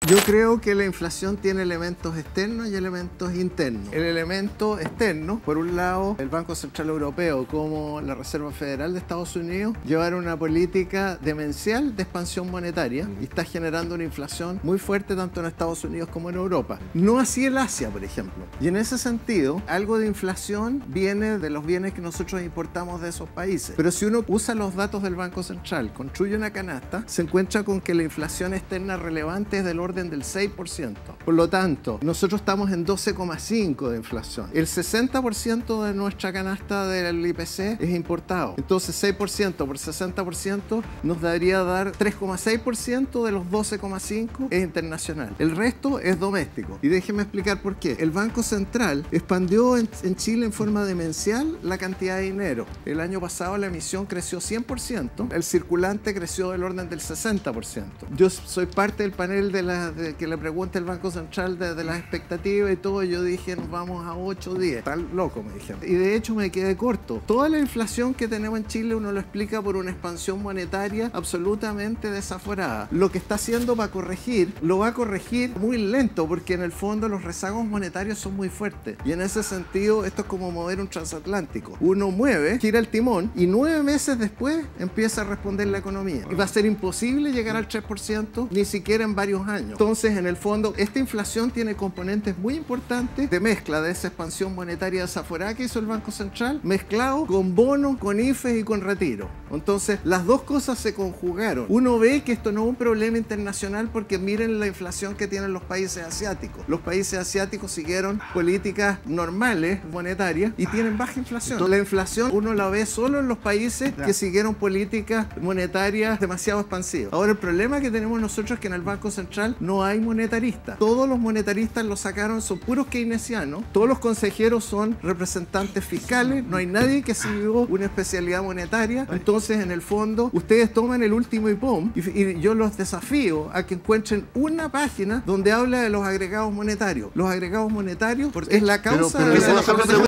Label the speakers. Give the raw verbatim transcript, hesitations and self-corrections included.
Speaker 1: Yo creo que la inflación tiene elementos externos y elementos internos. El elemento externo, por un lado, el Banco Central Europeo como la Reserva Federal de Estados Unidos llevaron una política demencial de expansión monetaria y está generando una inflación muy fuerte tanto en Estados Unidos como en Europa. No así el Asia, por ejemplo. Y en ese sentido, algo de inflación viene de los bienes que nosotros importamos de esos países. Pero si uno usa los datos del Banco Central, construye una canasta, se encuentra con que la inflación externa relevante es del orden del seis por ciento. Por lo tanto, nosotros estamos en doce coma cinco de inflación. El sesenta por ciento de nuestra canasta del I P C es importado. Entonces, seis por ciento por sesenta por ciento nos daría dar tres coma seis por ciento de los doce coma cinco es internacional. El resto es doméstico. Y déjenme explicar por qué. El Banco Central expandió en, en Chile en forma demencial la cantidad de dinero. El año pasado la emisión creció cien por ciento, el circulante creció del orden del sesenta por ciento. Yo soy parte del panel de, la, de que le pregunta el Banco Central de, de las expectativas y todo. Yo dije, nos vamos a ocho o diez. Está loco, me dijeron. Y de hecho me quedé corto. Toda la inflación que tenemos en Chile uno lo explica por una expansión monetaria absolutamente desaforada. Lo que está haciendo para corregir, lo va a corregir muy lento porque en el fondo los rezagos monetarios son muy fuertes. Y en ese sentido, esto es como mover un transatlántico. Uno mueve, gira el timón y nueve meses después empieza a responder la economía. Y va a ser imposible llegar al tres por ciento ni siquiera en varios años. Entonces, en el fondo, esta inflación tiene componentes muy importantes de mezcla de esa expansión monetaria desaforada que hizo el Banco Central, mezclado con bonos, con I F E s y con retiro. Entonces, las dos cosas se conjugaron. Uno ve que esto no es un problema internacional porque miren la inflación que tienen los países asiáticos. Los países asiáticos siguieron políticas normales, monetarias, y tienen baja inflación. Entonces, la inflación uno la ve solo en los países que siguieron políticas monetarias demasiado expansivas. Ahora, el problema que tenemos nosotros es que en el Banco Central no hay monetaristas. Todos los monetaristas los sacaron, son puros keynesianos. Todos los consejeros son representantes fiscales. No hay nadie que siguió una especialidad monetaria. Entonces, en el fondo, ustedes toman el último I P O M y, y yo los desafío a que encuentren una página donde habla de los agregados monetarios. Los agregados monetarios es la causa
Speaker 2: pero, pero
Speaker 1: de la